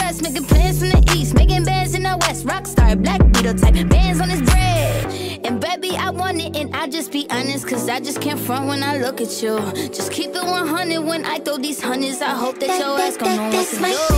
west, making plans from the east, making bands in the west. Rockstar, Black Beetle type, bands on his bread. And baby, I want it, and I just be honest, cause I just can't front when I look at you. Just keep it 100 when I throw these hundreds. I hope that your ass gon' know what to do.